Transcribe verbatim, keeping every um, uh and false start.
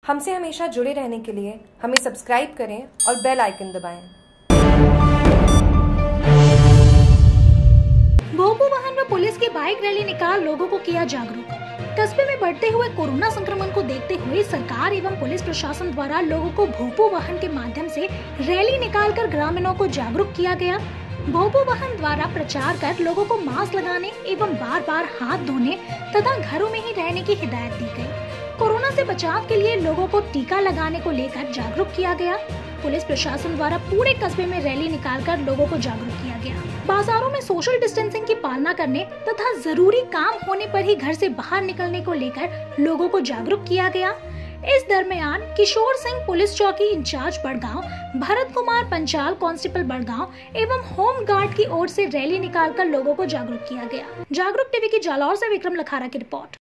हमसे हमेशा जुड़े रहने के लिए हमें सब्सक्राइब करें और बेल आइकन दबाएं। भोपू वाहन में पुलिस की बाइक रैली निकाल लोगों को किया जागरूक। कस्बे में बढ़ते हुए कोरोना संक्रमण को देखते हुए सरकार एवं पुलिस प्रशासन द्वारा लोगों को भोपू वाहन के माध्यम से रैली निकालकर ग्रामीणों को जागरूक किया गया। भोपू वाहन द्वारा प्रचार कर लोगों को मास्क लगाने एवं बार बार हाथ धोने तथा घरों में ही रहने की हिदायत दी गई। कोरोना से बचाव के लिए लोगों को टीका लगाने को लेकर जागरूक किया गया। पुलिस प्रशासन द्वारा पूरे कस्बे में रैली निकालकर लोगों को जागरूक किया गया। बाजारों में सोशल डिस्टेंसिंग की पालना करने तथा जरूरी काम होने पर ही घर से बाहर निकलने को लेकर लोगों को जागरूक किया गया। इस दरमियान किशोर सिंह पुलिस चौकी इंचार्ज बड़गांव, भरत कुमार पंचाल कांस्टेबल बड़गांव एवं होम गार्ड की ओर से रैली निकालकर लोगों को जागरूक किया गया। जागरूक टीवी की जालौर से विक्रम लखारा की रिपोर्ट।